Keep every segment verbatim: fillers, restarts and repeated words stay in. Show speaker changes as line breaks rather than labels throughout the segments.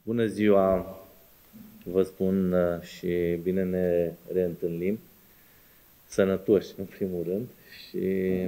Bună ziua, vă spun uh, și bine ne reîntâlnim, sănătoși în primul rând și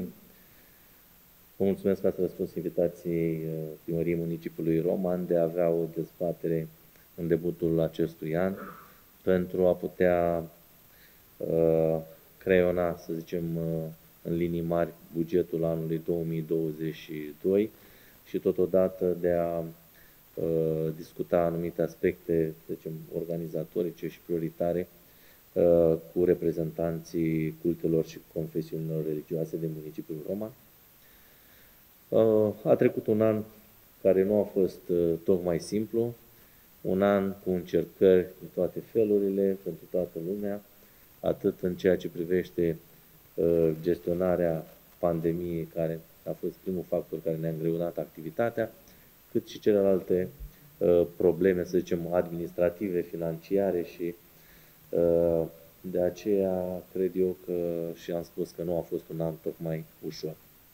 vă mulțumesc că ați răspuns invitației uh, Primăriei Municipiului Roman de a avea o dezbatere în debutul acestui an pentru a putea uh, creiona, să zicem, uh, în linii mari bugetul anului două mii douăzeci și doi și totodată de a Uh, discuta anumite aspecte, să zicem, organizatorice și prioritare uh, cu reprezentanții cultelor și confesiunilor religioase din municipiul Roman. Uh, a trecut un an care nu a fost uh, tocmai simplu, un an cu încercări în toate felurile, pentru toată lumea, atât în ceea ce privește uh, gestionarea pandemiei, care a fost primul factor care ne-a îngreunat activitatea, cât și celelalte uh, probleme, să zicem, administrative, financiare și uh, de aceea cred eu că și am spus că nu a fost un an tocmai ușor.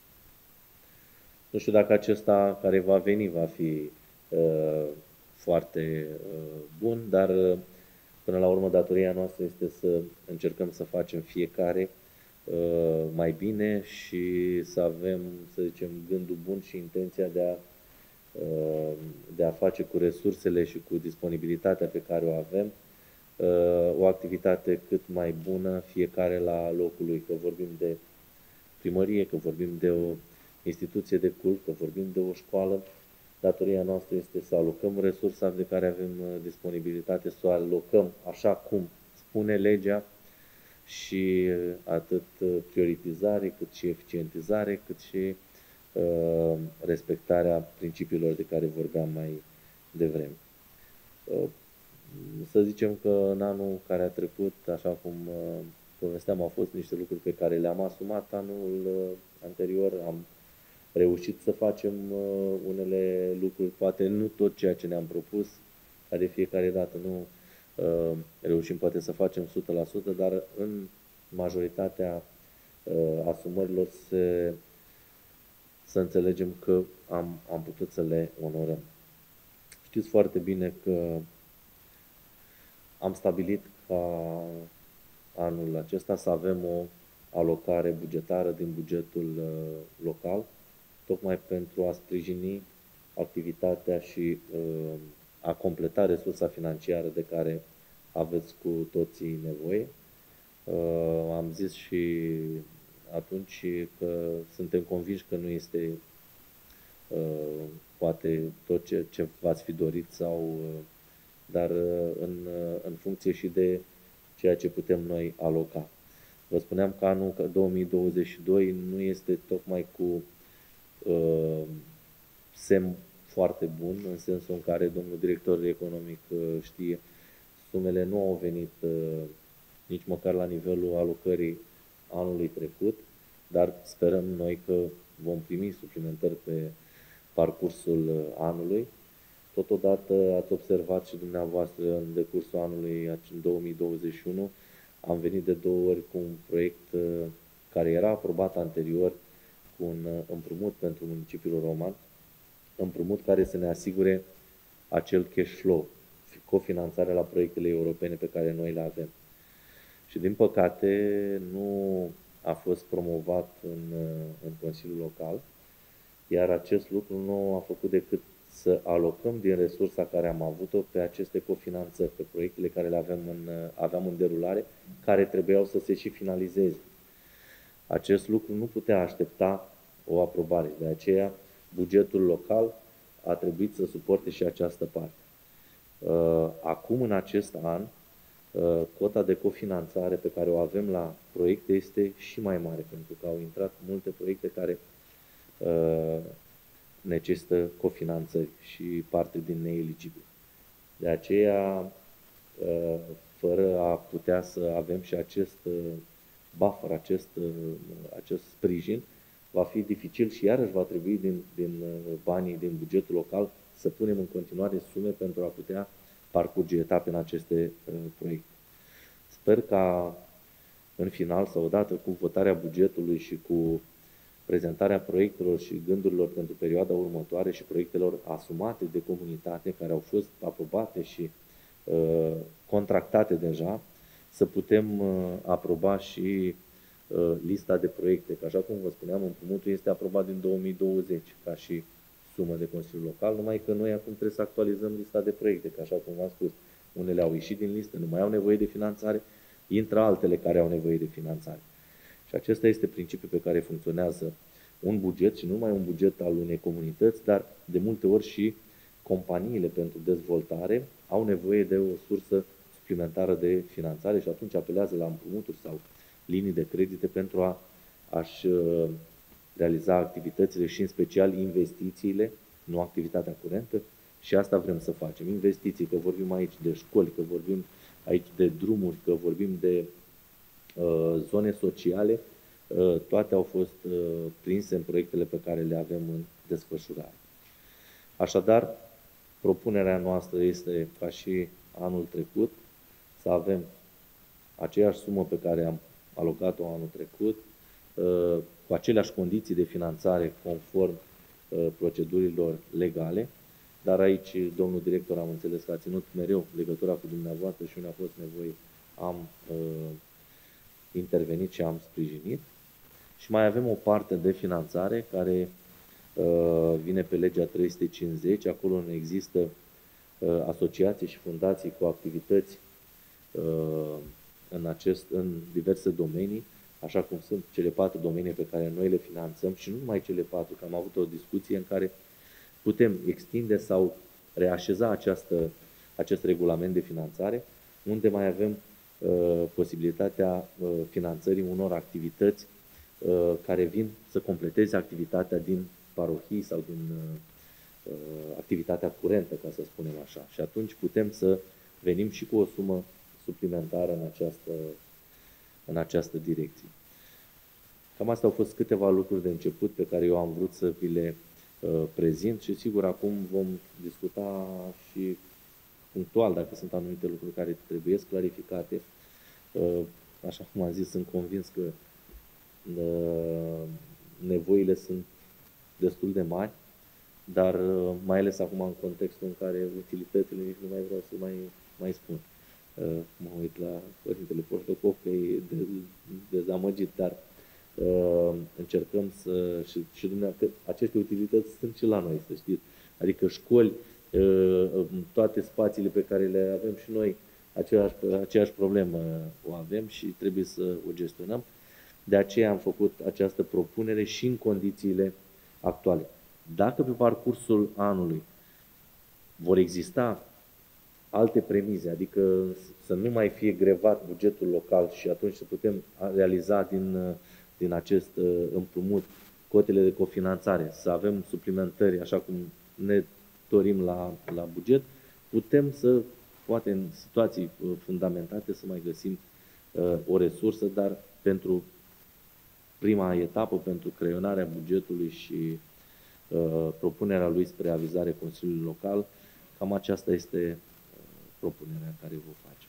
Nu știu dacă acesta care va veni va fi uh, foarte uh, bun, dar uh, până la urmă datoria noastră este să încercăm să facem fiecare uh, mai bine și să avem, să zicem, gândul bun și intenția de a de a face cu resursele și cu disponibilitatea pe care o avem o activitate cât mai bună, fiecare la locul lui, că vorbim de primărie, că vorbim de o instituție de cult, că vorbim de o școală. Datoria noastră este să alocăm resursa de care avem disponibilitate, să o alocăm așa cum spune legea și atât prioritizare, cât și eficientizare, cât și respectarea principiilor de care vorbeam mai devreme. Să zicem că în anul care a trecut, așa cum povesteam, au fost niște lucruri pe care le-am asumat anul anterior, am reușit să facem unele lucruri, poate nu tot ceea ce ne-am propus, ca de fiecare dată nu reușim poate să facem o sută la sută, dar în majoritatea asumărilor se să înțelegem că am, am putut să le onorăm. Știți foarte bine că am stabilit ca anul acesta să avem o alocare bugetară din bugetul uh, local, tocmai pentru a sprijini activitatea și uh, a completa resursa financiară de care aveți cu toții nevoie. Uh, am zis și atunci că suntem convinși că nu este uh, poate tot ce, ce v-ați fi dorit, sau, uh, dar uh, în, uh, în funcție și de ceea ce putem noi aloca. Vă spuneam că anul două mii douăzeci și doi nu este tocmai cu uh, semn foarte bun, în sensul în care domnul director economic uh, știe, sumele nu au venit uh, nici măcar la nivelul alocării anului trecut, dar sperăm noi că vom primi suplimentări pe parcursul anului. Totodată ați observat și dumneavoastră în decursul anului în două mii douăzeci și unu, am venit de două ori cu un proiect care era aprobat anterior, cu un împrumut pentru municipiul Roman, împrumut care să ne asigure acel cash flow, cofinanțarea la proiectele europene pe care noi le avem. Și din păcate nu a fost promovat în, în Consiliul Local, iar acest lucru nu a făcut decât să alocăm din resursa care am avut-o pe aceste cofinanțări, pe proiectele care le avem în, aveam în derulare, care trebuiau să se și finalizeze. Acest lucru nu putea aștepta o aprobare, de aceea bugetul local a trebuit să suporte și această parte. Acum, în acest an, cota de cofinanțare pe care o avem la proiecte este și mai mare, pentru că au intrat multe proiecte care uh, necesită cofinanțări și parte din neeligibili. De aceea, uh, fără a putea să avem și acest uh, buffer, acest, uh, acest sprijin, va fi dificil și iarăși va trebui din, din uh, banii din bugetul local să punem în continuare sume pentru a putea parcurge etape în aceste uh, proiecte. Sper ca în final, sau odată cu votarea bugetului și cu prezentarea proiectelor și gândurilor pentru perioada următoare și proiectelor asumate de comunitate, care au fost aprobate și uh, contractate deja, să putem uh, aproba și uh, lista de proiecte. Că așa cum vă spuneam, împrumutul este aprobat din două mii douăzeci ca și sumă de Consiliul Local, numai că noi acum trebuie să actualizăm lista de proiecte, că așa cum v-am spus, unele au ieșit din listă, nu mai au nevoie de finanțare, intră altele care au nevoie de finanțare. Și acesta este principiul pe care funcționează un buget și nu numai un buget al unei comunități, dar de multe ori și companiile pentru dezvoltare au nevoie de o sursă suplimentară de finanțare și atunci apelează la împrumuturi sau linii de credite pentru a, a-și realiza activitățile și în special investițiile, nu activitatea curentă, și asta vrem să facem. Investiții, că vorbim aici de școli, că vorbim aici de drumuri, că vorbim de uh, zone sociale, uh, toate au fost uh, prinse în proiectele pe care le avem în desfășurare. Așadar, propunerea noastră este, ca și anul trecut, să avem aceeași sumă pe care am alocat-o anul trecut, uh, cu aceleași condiții de finanțare conform uh, procedurilor legale, dar aici, domnul director, am înțeles că a ținut mereu legătura cu dumneavoastră și unde a fost nevoie, am uh, intervenit și am sprijinit. Și mai avem o parte de finanțare care uh, vine pe legea trei sute cincizeci, acolo nu există uh, asociații și fundații cu activități uh, în, acest, în diverse domenii, așa cum sunt cele patru domenii pe care noi le finanțăm și nu numai cele patru, că am avut o discuție în care putem extinde sau reașeza această, acest regulament de finanțare, unde mai avem uh, posibilitatea uh, finanțării unor activități uh, care vin să completeze activitatea din parohii sau din uh, activitatea curentă, ca să spunem așa. Și atunci putem să venim și cu o sumă suplimentară în această, în această direcție. Cam astea au fost câteva lucruri de început pe care eu am vrut să vi le prezint și sigur acum vom discuta și punctual dacă sunt anumite lucruri care trebuie clarificate. Așa cum am zis, sunt convins că nevoile sunt destul de mari, dar mai ales acum în contextul în care utilitățile nici nu mai vreau să mai, mai spun. Mă uit la Părintele Portocop că e dezamăgit, dar Uh, încercăm să, și, și dumneavoastră, aceste utilități sunt și la noi, să știți. Adică școli, uh, toate spațiile pe care le avem și noi, aceeași, aceeași problemă o avem și trebuie să o gestionăm. De aceea am făcut această propunere și în condițiile actuale. Dacă pe parcursul anului vor exista alte premize, adică să nu mai fie grevat bugetul local și atunci să putem realiza din din acest uh, împrumut, cotele de cofinanțare, să avem suplimentări, așa cum ne dorim la, la buget, putem să, poate în situații uh, fundamentate, să mai găsim uh, o resursă, dar pentru prima etapă, pentru creionarea bugetului și uh, propunerea lui spre avizare Consiliului Local, cam aceasta este uh, propunerea care vă facem.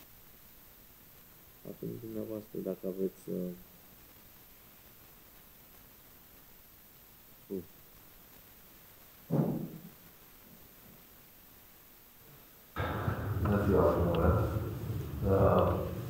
Acum, dumneavoastră, dacă aveți... Uh,
Bună ziua, domnule. Uh,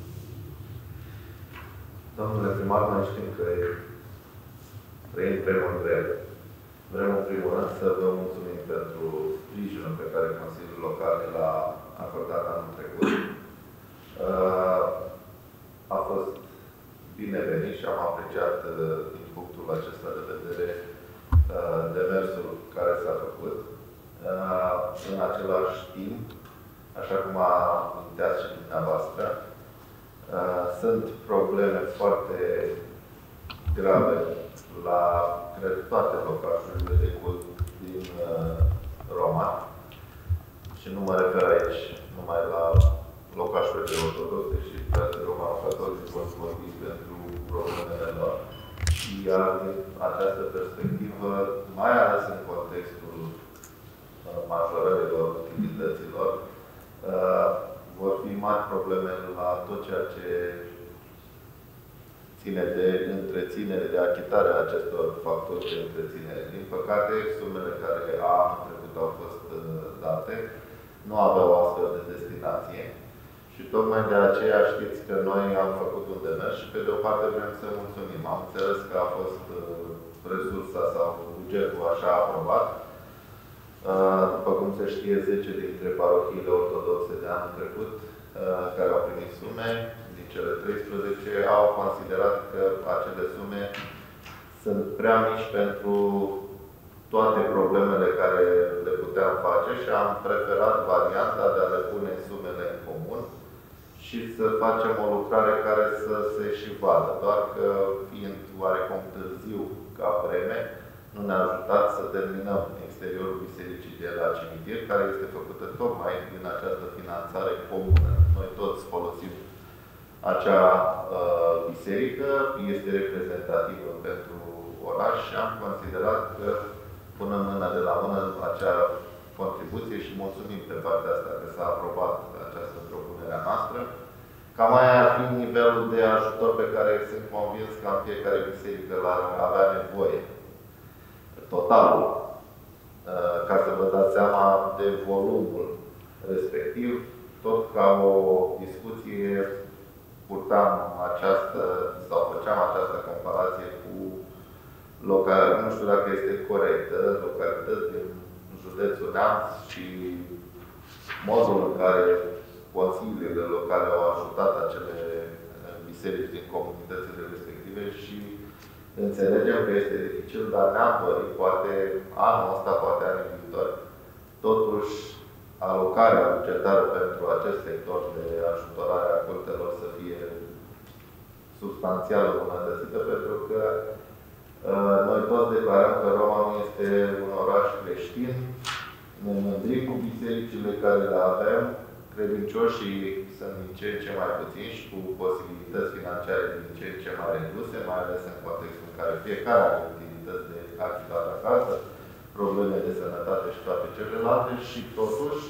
domnule primar, noi știm că trăim vremuri grele. Vrem în primul rând să vă mulțumim pentru sprijinul pe care Consiliul Local l-a acordat anul trecut. Uh, a fost binevenit și am apreciat uh, din punctul acesta de vedere uh, demersul care s-a făcut. Uh, în același timp, așa cum a amintit și dumneavoastră, uh, sunt probleme foarte grave la, cred, toate locașurile de cult din uh, Roma. Și nu mă refer aici numai la locașurile ortodoxe și frații romano-catolici vor vorbi pentru problemele lor. Iar din această perspectivă, mai ales în contextul uh, majorărilor utilităților, Uh, vor fi mari probleme la tot ceea ce ține de întreținere, de achitarea acestor factori de întreținere. Din păcate, sumele care anul trecut au fost date nu aveau astfel de destinație. Și tocmai de aceea știți că noi am făcut un demers și pe de o parte vrem să mulțumim. Am înțeles că a fost resursa sau bugetul așa aprobat. După cum se știe, zece dintre parohiile ortodoxe de anul trecut care au primit sume, din cele treisprezece, au considerat că acele sume sunt prea mici pentru toate problemele care le puteam face și am preferat varianta de a le pune sumele în comun și să facem o lucrare care să se și vadă. Doar că, fiind oarecum târziu ca vreme, nu ne-a ajutat să terminăm exteriorul bisericii de la cimitir, care este făcută tocmai din această finanțare comună. Noi toți folosim acea uh, biserică, este reprezentativă pentru oraș și am considerat că punem mâna de la mână acea contribuție și mulțumim pe partea asta că s-a aprobat această propunere a noastră. Cam aia ar fi nivelul de ajutor pe care sunt convins că în fiecare biserică l-ar avea nevoie. Totalul. Ca să vă dați seama de volumul respectiv, tot ca o discuție purtam această, sau făceam această comparație cu localități, nu știu dacă este corectă, localități din județul Neamț și modul în care consiliile locale au ajutat acele biserici din comunitățile respective și înțelegem că este dificil, dar ne-am dorit, poate anul ăsta, poate anul viitor, totuși alocarea bugetară pentru acest sector de ajutorare a cultelor să fie substanțial îmbunătățită, pentru că uh, noi toți declarăm că Roma nu este un oraș creștin, ne mândrim cu bisericile care le avem, credincioșii sunt din ce în ce mai puțini și cu posibilități financiare din ce în ce mai reduse, mai ales în contextul în care fiecare are utilități de achitat acasă, probleme de sănătate și toate celelalte și totuși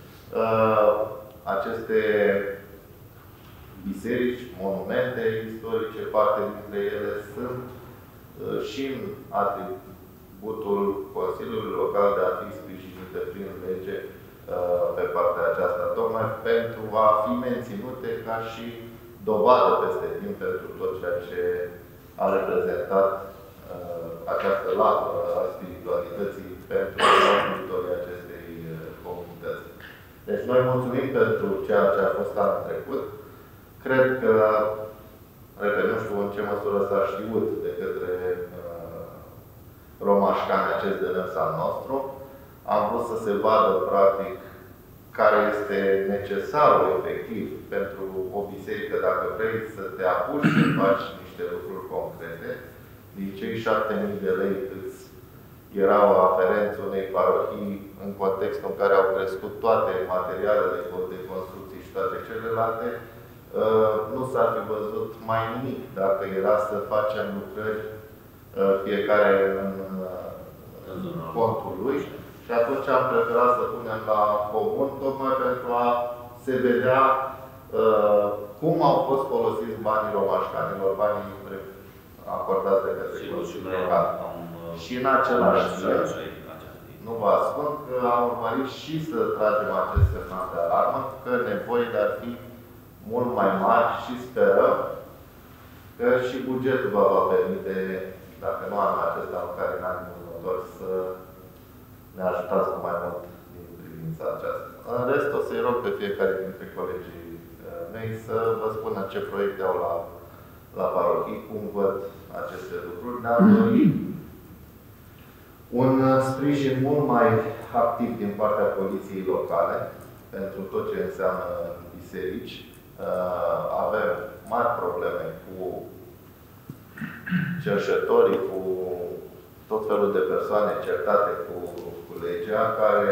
aceste biserici, monumente istorice, parte dintre ele sunt și în atributul Consiliului Local de a fi sprijinite prin lege pe partea aceasta, tocmai pentru a fi menținute ca și dovadă peste timp pentru tot ceea ce a reprezentat uh, această latură a spiritualității pentru viitorii acestei uh, comunități. Deci noi mulțumim pentru ceea ce a fost anul trecut. Cred că, repet, nu știu în ce măsură s-a știut de către uh, romașcani acest demers al nostru. Am vrut să se vadă, practic, care este necesarul efectiv pentru o biserică dacă vrei să te apuci să faci niște lucruri concrete. Din cei șapte mii de lei câți erau aferenți unei parohii în contextul în care au crescut toate materialele de construcții și toate celelalte, nu s-ar fi văzut mai nimic dacă era să facem lucrări fiecare în contul lui. Și atunci am preferat să punem la comun, tocmai pentru a se vedea uh, cum au fost folosiți banii romașcanilor, banii acordați de către Consiliul Local. Și în același timp, nu vă ascund că am urmărit și să tragem acest semnal de alarmă, că nevoile ar fi mult mai mari și sperăm că și bugetul vă va permite, dacă nu anul acesta, măcar în anul următor, să ne ajutați cu mai mult din privința aceasta. În rest, o să-i rog pe fiecare dintre colegii mei să vă spună ce proiecte au la, la parohii, cum văd aceste lucruri. Ne-am dorit un sprijin mult mai activ din partea poliției locale pentru tot ce înseamnă biserici. Avem mari probleme cu cerșetorii, cu tot felul de persoane certate cu, cu legea, care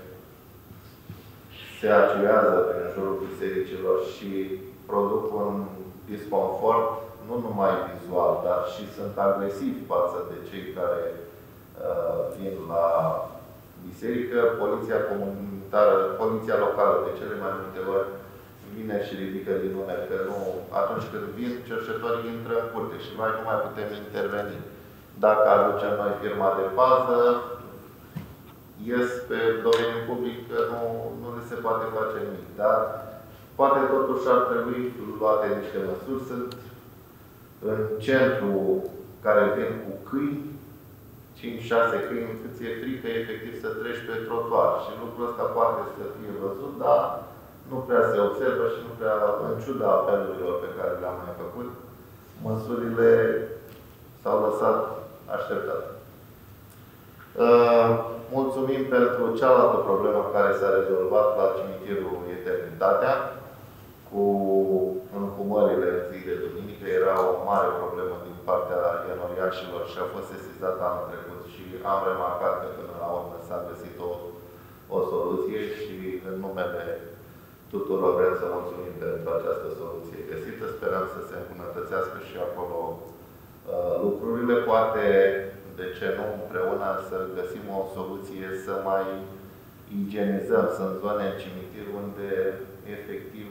se aciuiază prin jurul bisericilor și produc un disconfort, nu numai vizual, dar și sunt agresivi față de cei care uh, vin la biserică. Poliția comunitară, poliția locală, de cele mai multe ori, vine și ridică din nume, că nu, atunci când vin, cercetătorii intră în curte și noi nu mai putem interveni. Dacă aducem noi firma de pază, ies pe domeniul public că nu, nu le se poate face nimic. Dar poate totuși ar trebui luate niște măsuri. Sunt în centru care vin cu câini, cinci șase câini, încât ți-e frică efectiv să treci pe trotuar. Și lucrul ăsta poate să fie văzut, dar nu prea se observă și nu prea, în ciuda apelurilor pe care le-am mai făcut, măsurile s-au lăsat așteptate. Uh, mulțumim pentru cealaltă problemă care s-a rezolvat la cimitirul Eternitatea, cu înhumările în zi de duminică. Era o mare problemă din partea ianoriașilor și a fost sesizat anul trecut și am remarcat că până la urmă s-a găsit o, o soluție și în numele tuturor vrem să mulțumim pentru această soluție găsită. Sperăm să se îmbunătățească și acolo uh, lucrurile. Poate, de ce nu, împreună să găsim o soluție să mai igienizăm. Sunt zone în cimitir unde efectiv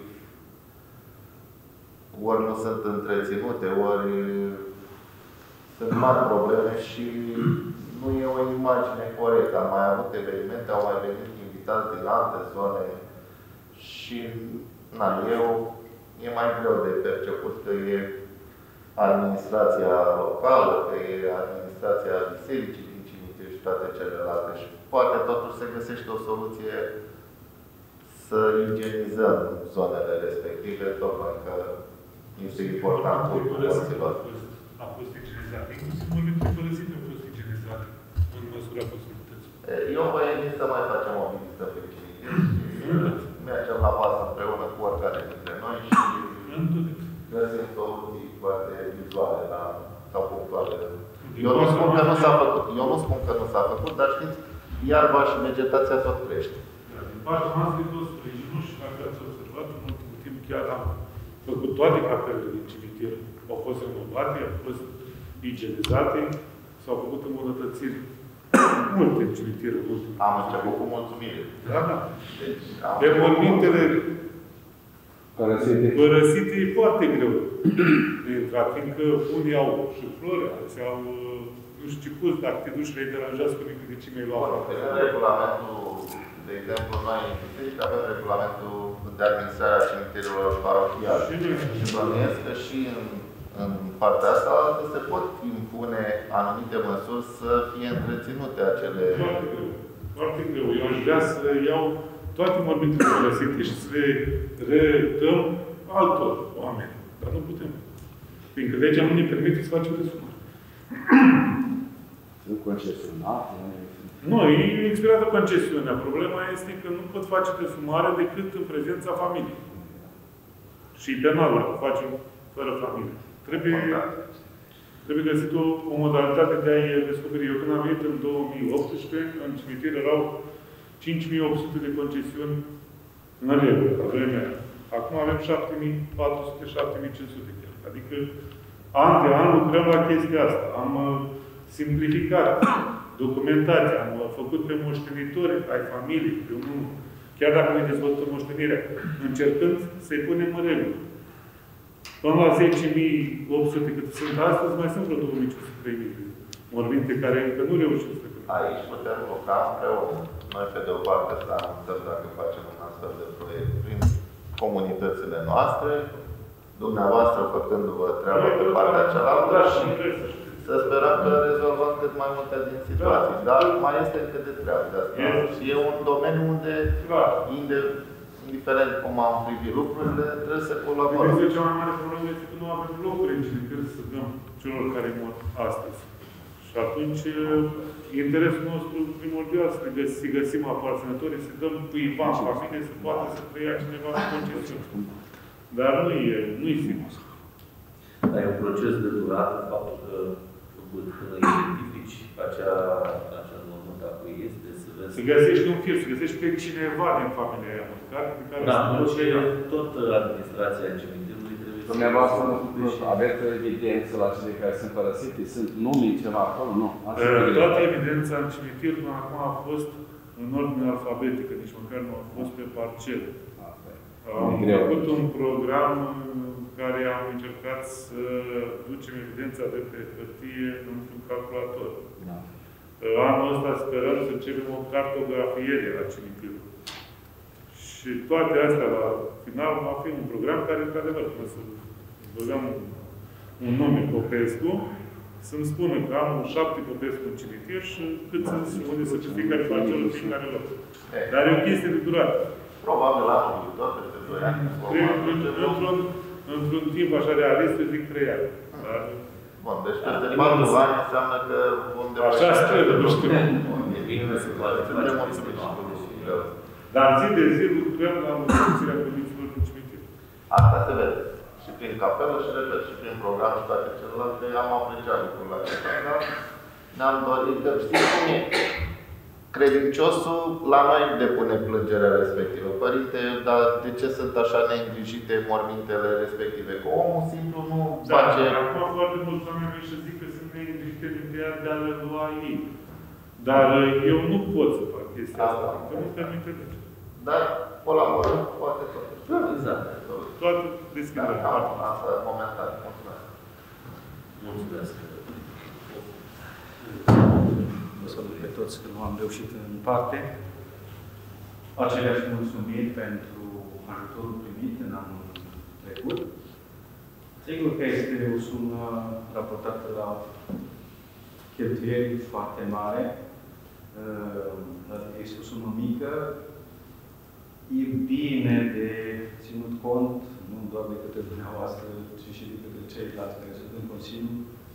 ori nu sunt întreținute, ori sunt mari probleme și nu e o imagine corectă. Am mai avut evenimente, au mai venit invitați din alte zone și na, eu, e mai greu de perceput că e administrația locală, că e administrația bisericii din cimitir și toate celelalte. Și poate totuși se găsește o soluție să igienizăm zonele respective, tocmai că este important pentru morților.
A fost igienizat. Inclusiv momentele părăsite au fost igienizate în măsura posibilității.
Eu vă invit să mai facem o vizită pe cimitir și mergem la masă împreună cu oricare dintre noi și găsim soluții foarte vizuale sau punctuale. Eu nu spun că nu s-a făcut. Eu nu spun că nu s-a făcut, dar știți, iarba și vegetația tot crește.
Din partea noastră e tot sprijinul și dacă ați observat, în ultimul timp chiar am făcut toate capelele din cimitir. Au fost renovate, au fost igienizate, s-au făcut îmbunătățiri multe în cimitir în ultimul.
Am început cu mulțumire.
Da, da.
Deci,
de mormintele
părăsite.
părăsite e foarte greu de intrat, fiindcă unii au și flori, alții au, nu știu ce pus, dacă te duci le deranjează cu nici de ce mi-ai luat.
În regulamentul, de exemplu, noi în biserică avem regulamentul de administrare a cimitirilor parohiale. Și bănuiesc că și în, în partea asta se pot impune anumite măsuri să fie întreținute acele...
Foarte greu. Foarte greu. Eu aș vrea să iau toate morbitele părăsite și să le redăm altor oameni. Dar nu putem. Fiindcă legea nu ne permite să facem desumări.
Sunt concesionate.
Nu, e expirată concesiunea. Problema este că nu pot face desumare decât în prezența familiei. Și penal, dacă facem fără familie. Trebuie, trebuie găsit o, o modalitate de a-i descoperi. Eu când am venit în două mii optsprezece, în cimitir erau cinci mii opt sute de concesiuni în regulă, la vremea aia. Acum avem șapte mii patru sute - șapte mii cinci sute. Adică, an de an lucrăm la chestia asta. Am uh, simplificat documentația, am uh, făcut pe moștenitori ai familiei, pe unul, chiar dacă ne dezvoltăm moștenirea, încercând să-i punem în regulă. Până la zece mii opt sute cât sunt astăzi, mai sunt vreo două mii cinci sute - trei mii de morminte care încă nu reușim să facă.
Aici putem lucra împreună. Noi, pe de o parte, să anunțăm dacă facem un astfel de proiect prin comunitățile noastre, dumneavoastră făcându-vă treaba pe partea cealaltă și să sperăm că rezolvăm cât mai multe din situații. Dar mai este încă de treabă de asta. Și e un domeniu unde, indiferent cum am privit lucrurile, trebuie să colaborăm.
Este cea mai mare problemă este că nu avem locuri în cimitir să dăm celor care mor astăzi. Și atunci, interesul nostru primordial să găsim, găsim aparținătorii, să dăm cuiva în familie, să poată să preia cineva în concesiune. Dar nu e, nu e simplu.
Dar e un proces de durată, faptul că până identifici acea, acea normă, dacă este, să vezi...
Să găsești un fir, să găsești pe cineva din familia aia măcar, pe care
da,
să
nu ce tot administrația cimitirului trebuie să...
Dumneavoastră aveți evidență la cele care sunt părăsite? Sunt nume, ceva acolo? Nu.
Toată evidența în cimitir până acum a fost în ordine alfabetică, nici măcar nu a fost pe parcele. Am făcut un program în care am încercat să ducem evidența de pe hârtie într-un calculator.
Da.
Anul ăsta sperăm să începem o cartografiere la cimitir. Și toate astea, la final, va fi un program care, într-adevăr, trebuie să băgăm un, un nume Popescu, să-mi spună că am șapte Popescu în cimitir și cât să unde să fie fiecare parcelă, fiecare loc. Dar e o chestie de durată.
Probabil la anul viitor, peste doi ani.
Într-un într-un timp așa realist, eu zic trei ani. Dar...
Bun, deci peste patru ani înseamnă că vom depăși...
Așa sper, nu știu. Dar zi de zi lucrăm la îmbunătățirea condițiilor în cimitir.
Asta se vede. Și prin capelă și, repet, și prin program și toate celelalte, am apreciat lucrurile acestea, dar ne-am dorit, că știți cum e. Credinciosul la noi depune plângerea respectivă. Părinte, dar de ce sunt așa neîngrijite mormintele respective? Că omul simplu nu
da,
face...
Dar acum foarte mulți oameni își zic că sunt neîngrijite din ea de a le lua ei. Dar eu nu pot să fac chestia asta, asta că nu permite nici.
Dar colaborăm, poate tot.
Exact.
Toată deschiderea.
Da, asta momentan. Mulțumesc.
Mulțumesc.
Vă salut pe toți că nu am reușit în parte. Aceleași mulțumiri pentru ajutorul primit în anul trecut. Sigur că este o sumă raportată la cheltuieli foarte mare. Este o sumă mică. E bine de ținut cont, nu doar de către dumneavoastră, ci și de către ceilalți care sunt în Consiliu,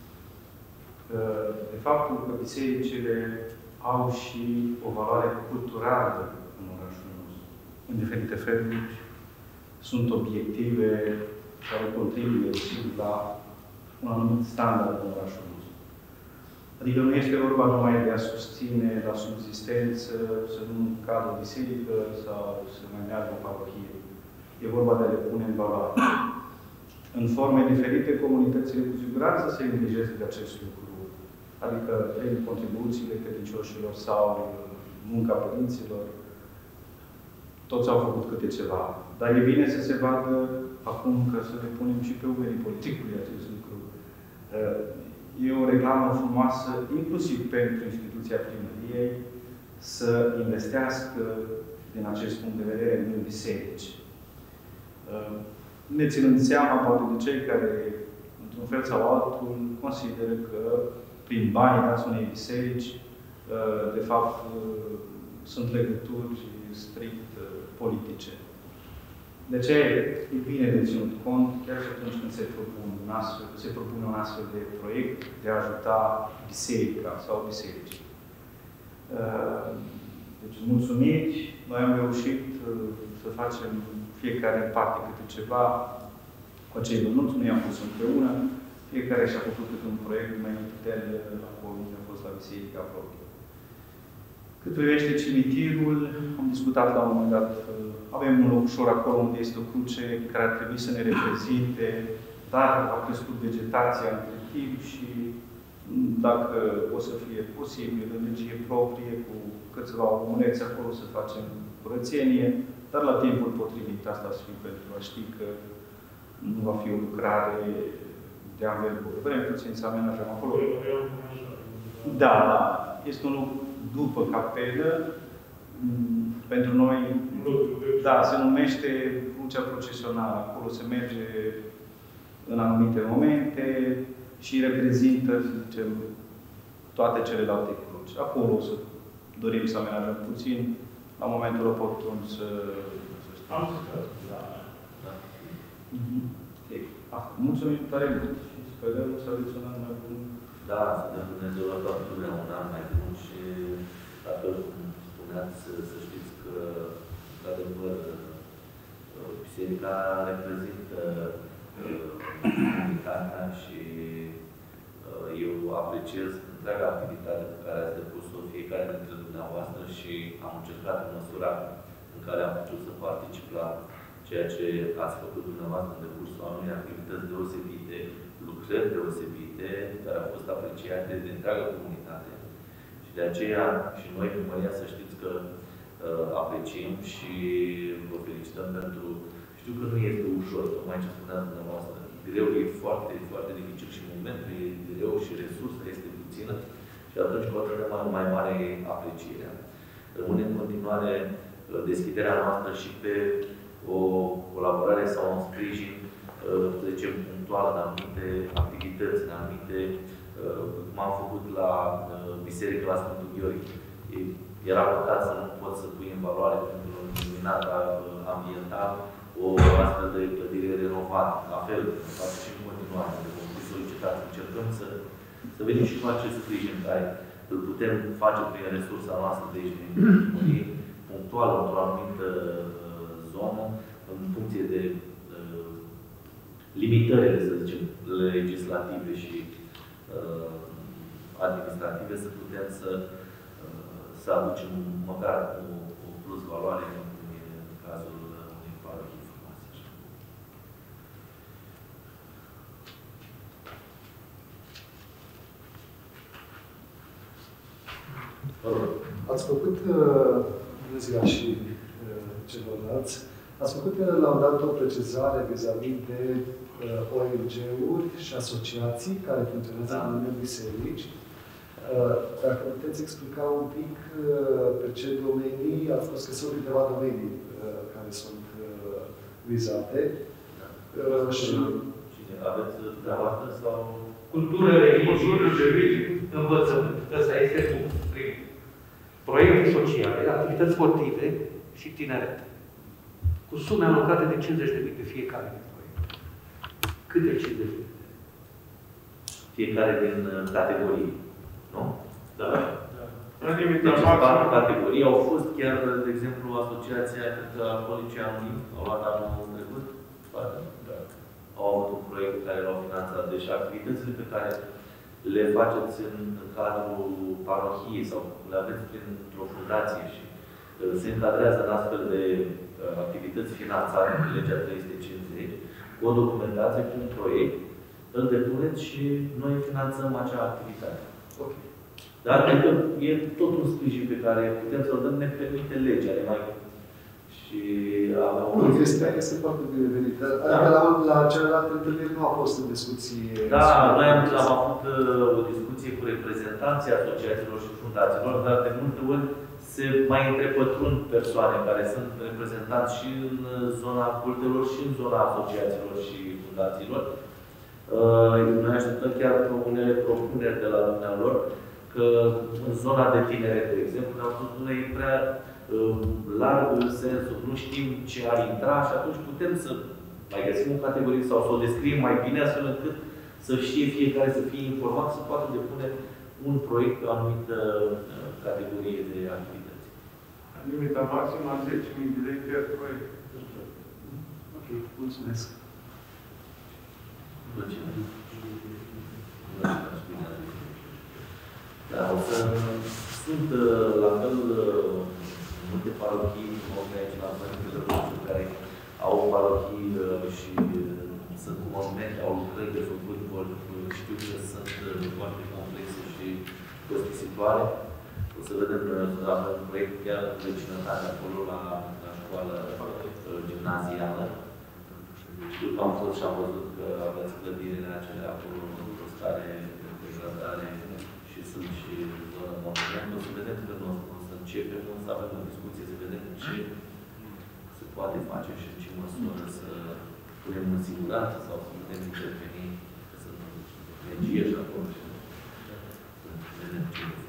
de faptul că bisericile au și o valoare culturală în orașul nostru. În diferite feluri sunt obiective care contribuie la un anumit standard în orașul nostru. Adică nu este vorba numai de a susține la subzistență, să nu cadă o biserică sau să mai meargă o parohie. E vorba de a le pune în valoare. În forme diferite, comunitățile cu siguranță se îngrijesc de acest lucru. Adică prin contribuțiile credincioșilor sau munca părinților, toți au făcut câte ceva. Dar e bine să se vadă acum că să le punem și pe umerii politicului acest lucru. E o reclamă frumoasă, inclusiv pentru instituția primăriei, să investească din acest punct de vedere în biserici. Ne ținând seama, poate, de cei care, într-un fel sau altul, consideră că prin banii dați unei biserici, de fapt, sunt legături strict politice. De ce e bine de ținut cont, chiar și atunci când se propune un astfel, se propune un astfel de proiect de a ajuta biserica sau bisericii. Deci, mulțumiri, noi am reușit să facem fiecare în parte câte ceva cu acei bănuți, noi am pus împreună, fiecare și-a făcut câte un proiect mai puternic acolo unde a fost la biserica proprie. Cât privește cimitirul, am discutat la un moment dat, avem un locușor acolo unde este o cruce care ar trebui să ne reprezinte, dar a crescut vegetația între timp și dacă o să fie posibil, în regie proprie, cu câțiva omuleți acolo să facem curățenie, dar la timpul potrivit asta să fie pentru a ști că nu va fi o lucrare de anvergură. Vrem puțin să amenajăm acolo. Da, da. Este un lucru după capelă. Pentru noi, da, se numește crucea procesională. Acolo se merge în anumite momente și reprezintă, să zicem, toate celelalte cruci. Acolo o să dorim să amenajăm puțin, la momentul oportun să...
Am spus.
Da. Da. Mm-hmm. Mulțumim tare mult și sperăm să aveți un an mai bun.
Da, să dăm Dumnezeu la toată lumea un an mai bun și, la fel cum spuneați, să știți că, într-adevăr, biserica reprezintă comunitatea și eu apreciez întreaga activitate pe care ați depus-o fiecare dintre dumneavoastră și am încercat în măsura în care am putut să particip la ceea ce ați făcut dumneavoastră în decursul anului, activități deosebite, lucrări deosebite, care au fost apreciate de întreaga comunitate. Și de aceea și noi, primăria, să știți că uh, apreciem și vă felicităm pentru Știu că nu este ușor, tocmai ce spuneam dumneavoastră. Greu e foarte, foarte dificil și momentul e greu și resursa este puțină și atunci hotărâm mai, mai mare aprecierea. Rămâne în continuare deschiderea noastră și pe o colaborare sau un sprijin, să zicem, punctual în anumite activități, în anumite, cum am făcut la Biserică la Sfântul Gheorghe. Era păcat să nu poți să pui în valoare pentru luminata ambiental o astfel de clădire renovată. La fel, face și în continuare. Vom fi solicitați. Încercăm să, să venim și cu acest sprijin care îl putem face prin resursa noastră de aici, din primărie, punctual, într-o anumită uh, zonă, în funcție de uh, limitările, să zicem, legislative și uh, administrative, să putem să, uh, să aducem măcar o, o plus valoare în, în cazul unei parohii frumoase.
Ați făcut, bună ziua și uh, celorlalți, ați făcut la un dat o precizare vis-a-vis de uh, O N G-uri și asociații care funcționează în anumite biserici. Uh, dacă puteți explica un pic uh, pe ce domenii, ați spus că sunt câteva domenii uh, care sunt uh, vizate. Uh, și...
Cine aveți dumneavoastră sau...
Cultură, religie, învățământ. Ăsta este primul. Proiecte sociale, activități sportive și tineret. Cu sume alocate de cincizeci de mii pe fiecare din proiect. Câte cincizeci de mii?
Fiecare din categorii, nu?
Da. Da.
Deci, patru categorii au fost chiar, de exemplu, Asociația Alcoolice Anonimi, au luat anul trecut. Da. Au avut un proiect care l-au finanțat. Deci activitățile pe care le faceți în, în cadrul parohiei sau le aveți printr-o fundație și uh, se încadrează în astfel de uh, activități finanțate în legea trei sute cincizeci, cu o documentație, cu un proiect, îl depuneți și noi finanțăm acea activitate.
Okay.
Dar adică e tot un sprijin pe care putem să-l dăm, ne permite legea, mai și avem o...
Este, este foarte binevenită. Da. Adică la, la celelalte întâlniri nu a fost în discuție...
Da, noi am, am avut uh, o discuție cu reprezentanții asociațiilor și fundațiilor, dar de multe ori se mai întrepătrund persoane care sunt reprezentanți și în zona cultelor și în zona asociațiilor și fundațiilor. Uh, noi așteptăm chiar unele propuneri de la dumnealor că în zona de tineret, de exemplu, ne-au spus, nu e prea larg în sensul, nu știm ce ar intra și atunci putem să mai găsim o categorie sau să o descriem mai bine astfel încât să știe fiecare, să fie informat, să poată depune un proiect pe o anumită categorie de activități.
Limita maximă a zece mii de lei per proiect.
Ok, mulțumesc.
Da, o să sunt la fel multe parohii, aici la Părintele care au parohii și sunt monumente, au lucrări de făcut, vor știu că sunt foarte complexe și costisitoare. O să vedem, avem un proiect chiar în vecinătate acolo la, la școală gimnazială. Știu că am fost și am văzut că aveți clădirile acelea acolo într-o stare de degradare și sunt și zonă monumente. O să vedem că nu o să începem, o să avem o discuție, să vedem ce se poate face și în ce măsură să punem în siguranță sau să putem interveni, că sunt energie și acolo și să vedem ce de făcut.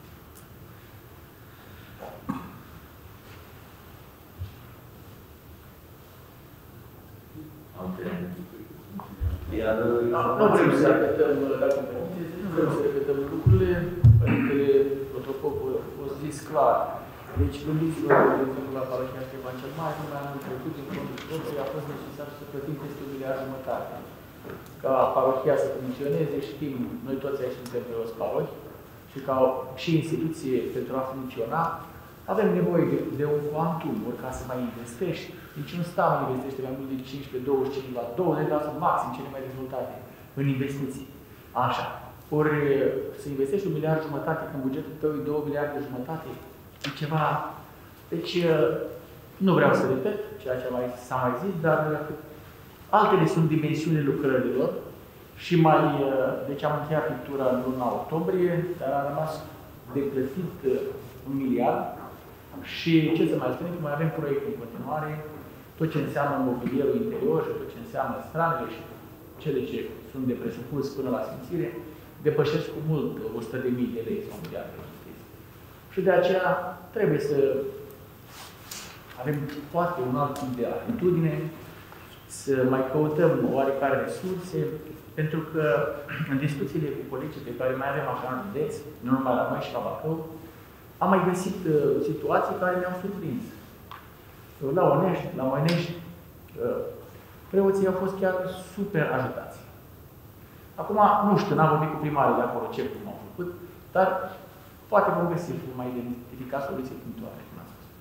Iar...
Nu vrem să repetăm, dacă nu vrem să repetăm lucrurile, Părintele Protopopul a fost zis clar. Deci, gândiți-vă, de exemplu, la parohia Ștefan cel Mare, numai anul trecut, din fondul proprii, a fost necesar să plătim peste un miliard jumătate. Ca parohia să funcționeze, știm, noi toți aici suntem pe o parohi, și ca și instituție pentru a funcționa, avem nevoie de, de un quantum, ori ca să mai investești. Niciun stat nu investește mai mult de cincisprezece douăzeci și cinci la sută, douăzeci la sută maxim cele mai dezvoltate în investiții. Așa. Ori să investești un miliard jumătate, când bugetul tău e două miliarde jumătate, e ceva... Deci, Nu vreau să repet ceea ce s-a mai zis, dar altele sunt dimensiunile lucrărilor și mai... Deci am încheiat pictura în luna octombrie, dar a rămas de plătit un miliard și ce să mai spunem, mai avem proiecte în continuare, tot ce înseamnă mobilierul interior și tot ce înseamnă stranele și cele ce sunt de presupus până la sfințire, depășesc cu mult o sută de mii de lei sau miliarde. Și de aceea trebuie să avem poate un alt tip de atitudine, să mai căutăm oarecare resurse, pentru că în discuțiile cu colegii pe care mai avem așa în județ, nu numai la noi și la Bacău, am mai găsit uh, situații care ne-au surprins. La Onești, la Moinești, uh, preoții au fost chiar super ajutați. Acum, nu știu, n-am vorbit cu primarii de acolo ce cum au făcut, dar poate vom găsi mai identifica soluții punctuale, cum am spus.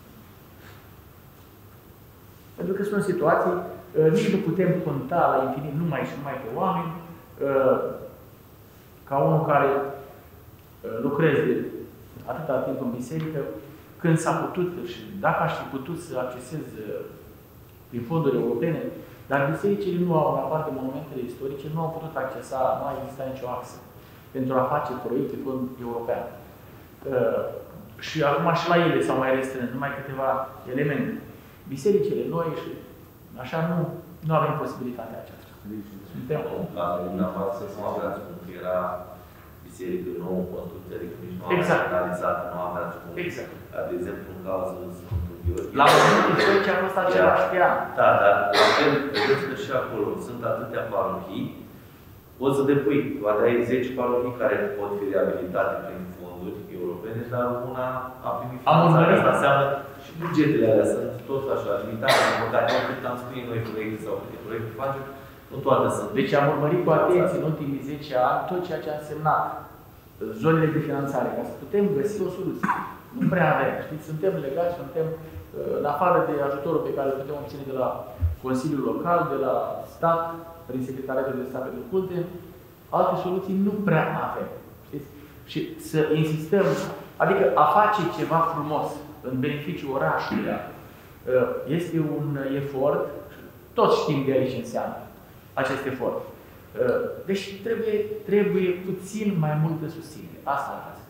Pentru că sunt situații, uh, nici nu putem conta la infinit numai și numai pe oameni, uh, ca unul care uh, lucreze atâta timp în biserică, când s-a putut și dacă aș fi putut să accesez uh, prin fonduri europene, dar bisericile nu au, în afară de monumentele istorice, nu au putut accesa, nu a existat nicio axă pentru a face proiecte fond european. Uh, și acum și la ele s-au mai restrâns numai câteva elemente. Bisericile noi și așa nu, nu avem posibilitatea aceasta. Suntem...
Cazul dumneavoastră nu aveați cum era biserică nouă, construcție, nici nu
exact.
aveați realizată, nu aveați cum.
Exact.
De exemplu, în cazul Sfântul Gheorghe.
La momentul istoric a fost același pian.
Da, dar la fel, vedeți că și acolo sunt atâtea parohii, poți să depui, poate ai zece parohii care pot fi reabilitate prin fonduri europene, dar una a primit finanțare. Asta înseamnă și bugetele alea sunt tot așa, limitate, măcar cât am scris noi proiecte sau câte proiecte facem, nu toate sunt.
Deci am urmărit cu atenție în ultimii zece ani tot ceea ce a însemnat zonele de finanțare, ca să putem găsi o soluție. Nu prea avem, știți, suntem legați, suntem în afară de ajutorul pe care îl putem obține de la Consiliul Local, de la stat, prin Secretariatul de Stat pentru Culte, alte soluții nu prea avem. Știți? Și să insistăm, adică a face ceva frumos în beneficiul orașului, este un efort, toți știm de aici ce înseamnă acest efort. Deci trebuie, trebuie puțin mai multă susținere. Asta ar fi.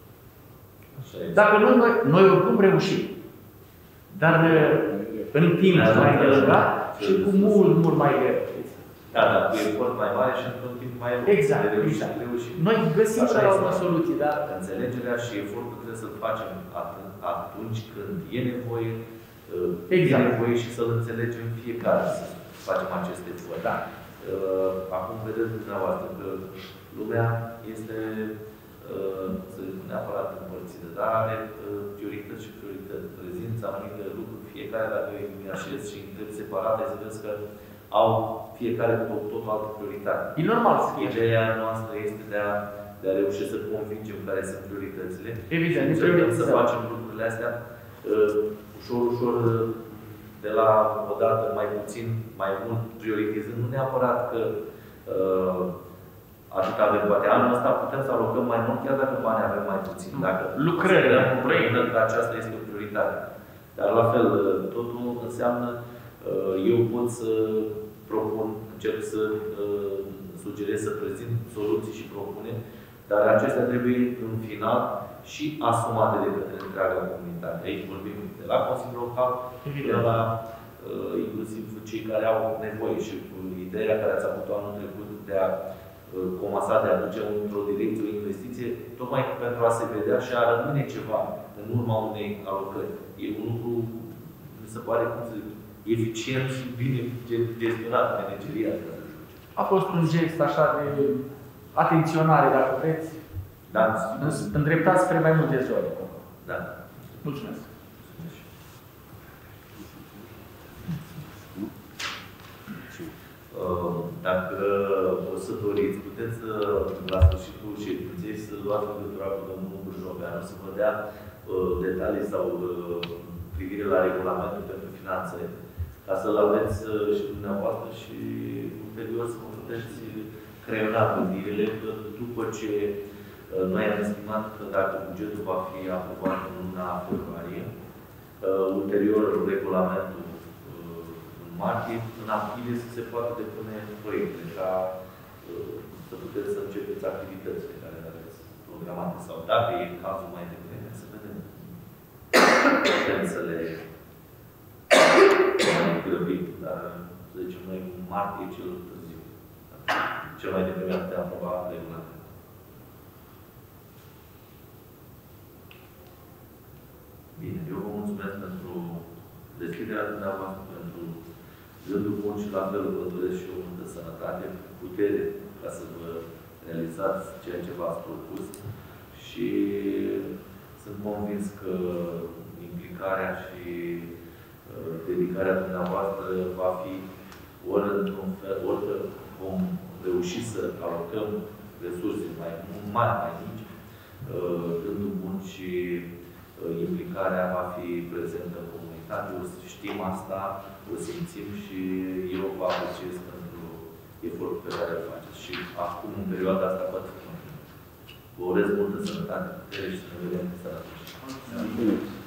Dacă nu, noi, noi oricum reușim. Dar în timp mai delăgat și cu mult, mult mai greu.
Da, da, cu efort mai mare și într-un timp mai lung.
Exact, exact. Noi găsim și la urmă soluții, dar...
Înțelegerea și efortul trebuie să-l facem atunci când e nevoie,
exact.
e nevoie și să-l înțelegem fiecare să facem aceste efort.
Da.
Acum vedeți dumneavoastră că lumea este să neapărat împărțită, dar are priorități și priorități. Prezința anumite lucruri, fiecare dacă îi așez și întreb separate, să vezi că au fiecare tot, tot o altă prioritate.
E normal să fie.
Ideea noastră este de a, de a reuși să convingem care sunt prioritățile.
Evident,
încercăm să facem lucrurile astea uh, ușor, ușor, de la o dată mai puțin, mai mult, prioritizând. Nu neapărat că uh, atât avem, poate anul ăsta putem să alocăm mai mult, chiar dacă banii avem mai puțin. Dacă
lucrările,
proiectăm că aceasta este o prioritate. Dar la fel, totul înseamnă eu pot să propun, încerc să uh, sugerez, să prezint soluții și propuneri, dar acestea trebuie în final și asumate de către întreaga comunitate. Aici vorbim de la Consiliul Local, de la uh, inclusiv cei care au nevoie și cu ideea care ați avut-o anul trecut de a uh, comasa, de a duce într-o direcție, o investiție, tocmai pentru a se vedea și a rămâne ceva în urma unei alocări. E un lucru, mi se pare, cum să zic, eficient și bine gestionat menegeria.
A fost un gest așa de atenționare, dacă vreți,
da.
îndreptați spre mai multe zone.
Da.
Mulțumesc.
Dacă o să doriți, puteți la sfârșitul ședinței să luați legătura cu domnul Burjoveanu, să vă dea detalii sau privire la regulamentul pentru finanțe, ca să-l aveți și dumneavoastră și ulterior să vă puteți creiona gândirile, că după ce noi am estimat că dacă bugetul va fi aprobat în luna februarie, uh, ulterior regulamentul uh, în martie, în aprilie să se poată depune proiecte, ca uh, să puteți să începeți activitățile care aveți programate sau dacă e cazul mai devreme, să vedem. Putem să le grăbim, dar să zicem noi în martie cel târziu. Cel mai devreme am putea aproba regulamentul. Bine, eu vă mulțumesc pentru deschiderea dumneavoastră, pentru gândul bun și la fel vă doresc și o multă sănătate, putere ca să vă realizați ceea ce v-ați propus și sunt convins că implicarea și uh, dedicarea dumneavoastră va fi ori într-un fel, ori că vom reuși să alocăm resurse mai mari, mai mici, uh, gândul bun și implicarea va fi prezentă în comunitate. O știm asta, o simțim și eu vă apreciez pentru efortul pe care îl faceți. Și acum, în perioada asta, poate fi. Vă urez multă sănătate, putere și să ne vedem sănătoși.